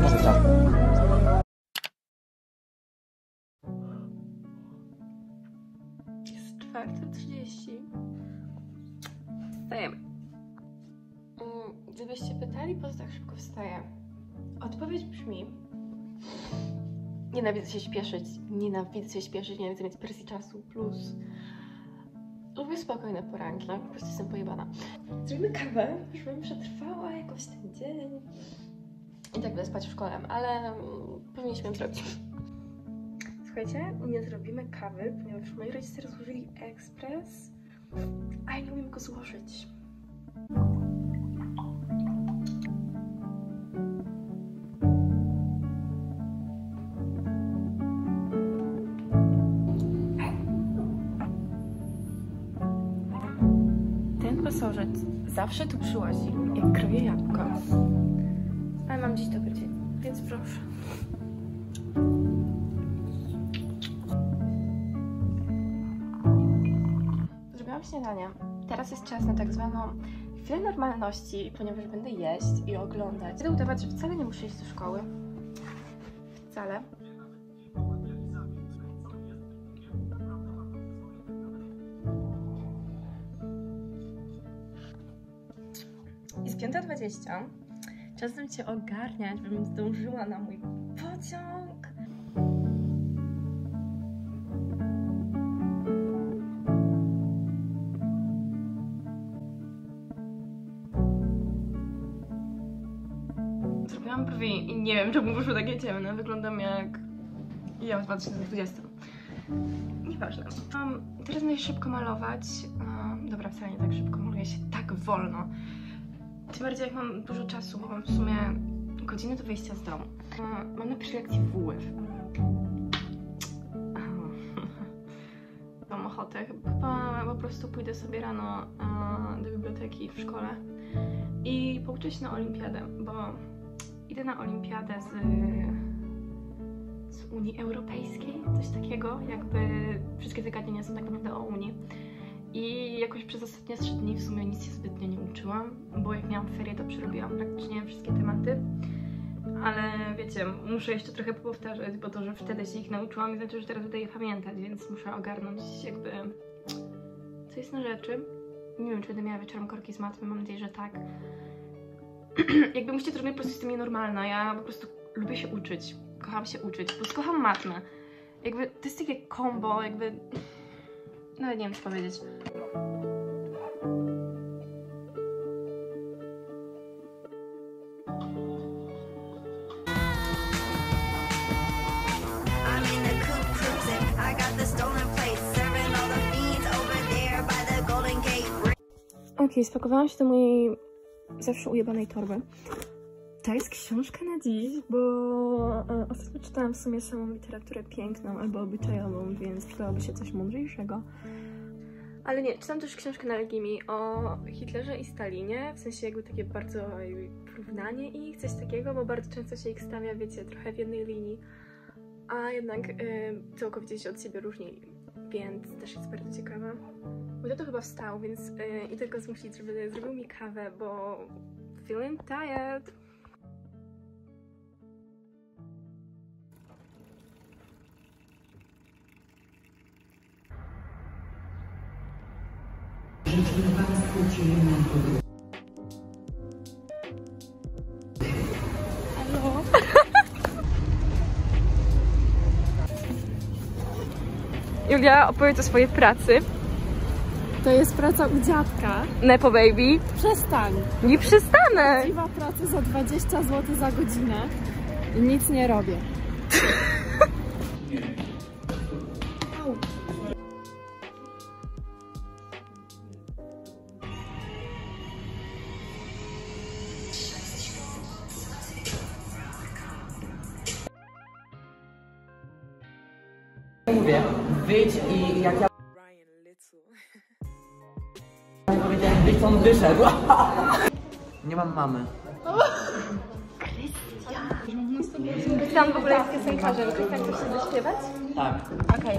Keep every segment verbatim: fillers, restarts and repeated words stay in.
do życia. Jest czwarta trzydzieści. Wstajemy. Gdybyście pytali, po co tak szybko wstaję? Odpowiedź brzmi: nienawidzę się śpieszyć, nienawidzę się śpieszyć, nienawidzę mieć presji czasu, plus lubię spokojne poranki, po prostu jestem pojebana. Zrobimy kawę, żebym przetrwała jakoś ten dzień. I tak będę spać w szkole, ale powinniśmy ją zrobić. Słuchajcie, nie zrobimy kawy, ponieważ moi rodzice rozłożyli ekspres, a ja nie umiem go złożyć. Ten pasożyt zawsze tu przyłazi, jak kroję jabłko. Ale mam dziś dobry dzień, więc proszę. Zrobiłam śniadanie. Teraz jest czas na tak zwaną chwilę normalności, ponieważ będę jeść i oglądać. Będę udawać, że wcale nie muszę iść do szkoły. Wcale. Jest piąta dwadzieścia. Czas bym cię ogarniać, bym zdążyła na mój pociąg. Zrobiłam brwi i nie wiem, czemu wyszło takie ciemne. Wyglądam jak ja w dwa tysiące dwudziestym. Nieważne. Um, teraz będę szybko malować. Um, dobra, wcale nie tak szybko, maluję się tak wolno. Tym bardziej jak mam dużo czasu, bo mam w sumie godzinę do wyjścia z domu. Um, mam na pierwszej lekcji W F. Mam ochotę. Chyba po prostu pójdę sobie rano um, do biblioteki w szkole i pouczę się na olimpiadę, bo idę na olimpiadę z, z Unii Europejskiej, coś takiego, jakby wszystkie zagadnienia są tak naprawdę o Unii. I jakoś przez ostatnie trzy dni w sumie nic się zbytnio nie uczyłam, bo jak miałam ferie, to przerobiłam praktycznie wszystkie tematy. Ale wiecie, muszę jeszcze trochę powtarzać, bo to, że wtedy się ich nauczyłam, nie znaczy, że teraz będę je pamiętać, więc muszę ogarnąć jakby co jest na rzeczy. Nie wiem, czy będę miała wieczorem korki z matmy, mam nadzieję, że tak. Jakby musicie to robić, po prostu jestem nienormalna, ja po prostu lubię się uczyć, kocham się uczyć, po prostu kocham matmę. Jakby to jest takie combo, jakby... Nawet nie wiem, co powiedzieć. Okej, okay, spakowałam się do mojej zawsze ujebanej torby. To jest książka na dziś, bo e, ostatnio czytałam w sumie samą literaturę piękną albo obyczajową, więc przydałoby się coś mądrzejszego. Ale nie, czytam też książkę na Legimi o Hitlerze i Stalinie, w sensie jakby takie bardzo porównanie ich, coś takiego, bo bardzo często się ich stawia, wiecie, trochę w jednej linii, a jednak e, całkowicie się od siebie różnili, więc też jest bardzo ciekawa. Mój tato chyba wstał, więc e, idę go zmusić, żeby zrobił mi kawę, bo feeling tired. Halo. Julia, opowiedz o swojej pracy. To jest praca u dziadka. Nepo baby. Przestań. Nie przestanę. Prawdziwa praca za dwadzieścia złotych za godzinę i nic nie robię. Mówię, wyjdź i jak ja powiedziałem, wyjdź, on wyszedł. Nie mam mamy. Krystian! Krystian w ogóle jest piosenkarzem. Krystian, chcesz się zaśpiewać? Tak. Okej.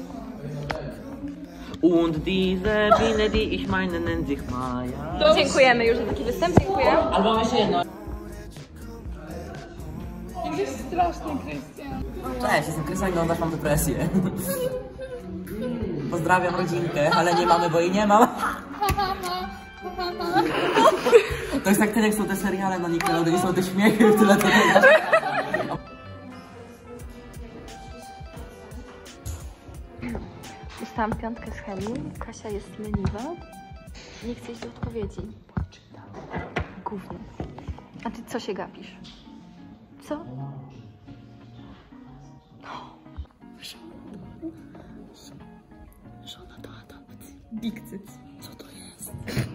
Und diese Biene, die ich meine, nennt sich Maja. Dziękujemy już za taki występ, dziękuję. Albo jeszcze jedno. Jesteś straszny, Krystian. Cześć, jestem Krystian, oglądasz, mam depresję. Pozdrawiam rodzinkę, ale nie mamy, bo jej nie mam. To jest tak tyle, jak są te seriale na Nickelodeon, nie są te śmiechy, tyle to też. Dostałam piątkę z chemii, Kasia jest leniwa. Nie chce iść do odpowiedzi. Gówno. A ty co się gapisz? Co? Żona do adopcji. Big cyc. Co to jest?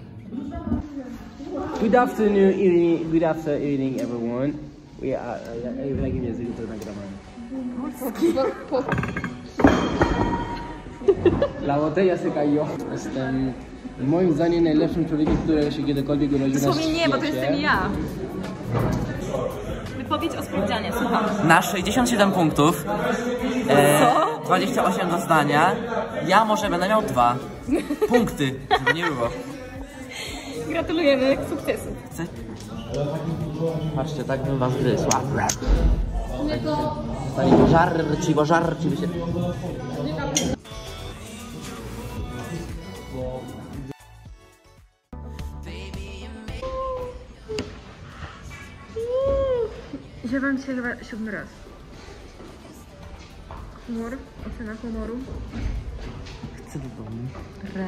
Good afternoon, evening, good after evening, everyone. We are, uh, like język to nagramy. La botella se cayó. Jestem moim zdaniem najlepszym człowiekiem, którego się kiedykolwiek urodził na Dosłownie nie, bo to świecie. jestem ja. Wypowiedź o sprawdzianie, słucham. Na sześćdziesiąt siedem punktów. E, Co? dwadzieścia osiem do zdania. Ja może będę miał dwa punkty, żeby nie było. Gratulujemy sukcesu. Chcę... Patrzcie, tak bym was gryzł. Stali pożarci, pożarci by się... Ziewam się chyba siódmy raz. Humor, ocena humoru. Chcę do domu. Rel.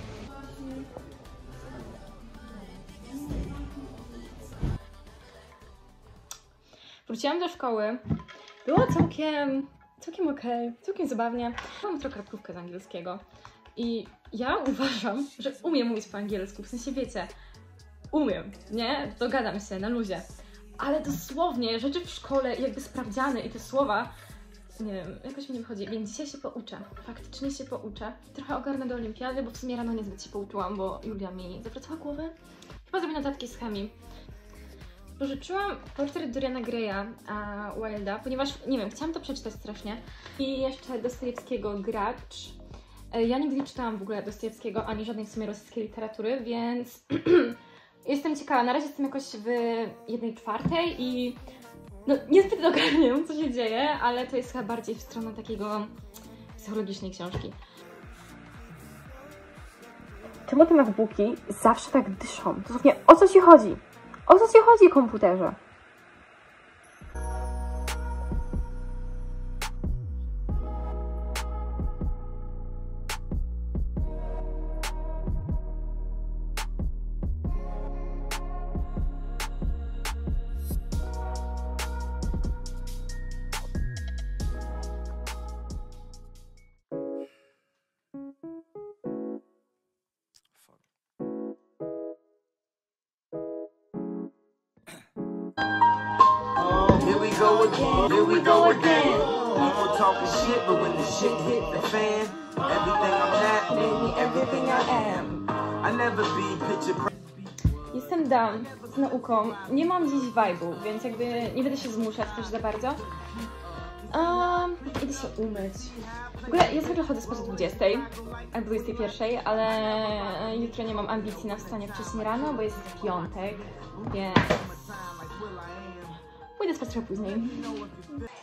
Wróciłam do szkoły. Było całkiem, całkiem okej, okay, całkiem zabawnie. Mam trokartkówkę z angielskiego i ja uważam, że umiem mówić po angielsku, w sensie wiecie, umiem, nie? Dogadam się na luzie. Ale dosłownie rzeczy w szkole, jakby sprawdziane i te słowa, nie wiem, jakoś mi nie wychodzi, więc dzisiaj się pouczę, faktycznie się pouczę. Trochę ogarnę do olimpiady, bo w sumie rano niezbyt się pouczyłam, bo Julia mi zawracała głowę. Chyba zrobię notatki z chemii. Pożyczyłam portret Doriana Greya a Wilda, ponieważ, nie wiem, chciałam to przeczytać strasznie. I jeszcze Dostojewskiego Gracz. Ja nigdy nie czytałam w ogóle Dostojewskiego, ani żadnej w sumie rosyjskiej literatury, więc jestem ciekawa. Na razie jestem jakoś w jednej czwartej i no, niezbyt ogarniam, co się dzieje, ale to jest chyba bardziej w stronę takiego psychologicznej książki. Czemu te MacBooki zawsze tak dyszą? Dosłownie, o co ci chodzi? O co ci chodzi, komputerze? Here we go again, here we go again. People talking shit, but when the shit hit the fan, everything I'm not, baby, everything I am. I never be picture. Jestem down z nauką. Nie mam dziś vibe'u, więc jakby nie będę się zmuszać też za bardzo. Um, idę się umyć. W ogóle ja zwykle chodzę spać o dwudziestej, a dwudziestej pierwszej, ale jutro nie mam ambicji na wstanie wcześniej rano, bo jest piątek, więc pójdę spać trochę później.